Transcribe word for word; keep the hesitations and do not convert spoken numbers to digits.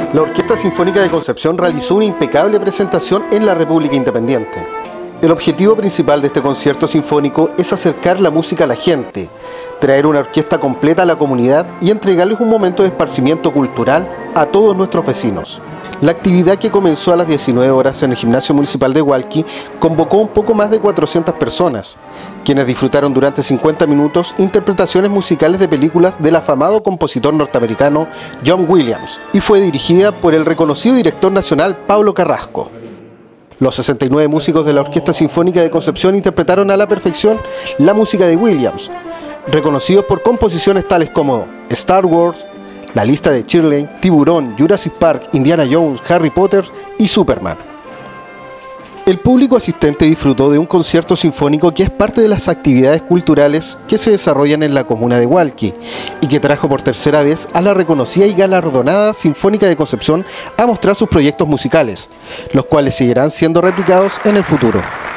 La Orquesta Sinfónica de Concepción realizó una impecable presentación en la República Independiente. El objetivo principal de este concierto sinfónico es acercar la música a la gente, traer una orquesta completa a la comunidad y entregarles un momento de esparcimiento cultural a todos nuestros vecinos. La actividad, que comenzó a las diecinueve horas en el Gimnasio Municipal de Hualqui, convocó un poco más de cuatrocientas personas, quienes disfrutaron durante cincuenta minutos interpretaciones musicales de películas del afamado compositor norteamericano John Williams, y fue dirigida por el reconocido director nacional Pablo Carrasco. Los sesenta y nueve músicos de la Orquesta Sinfónica de Concepción interpretaron a la perfección la música de Williams, reconocidos por composiciones tales como Star Wars, La lista de Shirley, Tiburón, Jurassic Park, Indiana Jones, Harry Potter y Superman. El público asistente disfrutó de un concierto sinfónico que es parte de las actividades culturales que se desarrollan en la comuna de Hualqui y que trajo por tercera vez a la reconocida y galardonada Sinfónica de Concepción a mostrar sus proyectos musicales, los cuales seguirán siendo replicados en el futuro.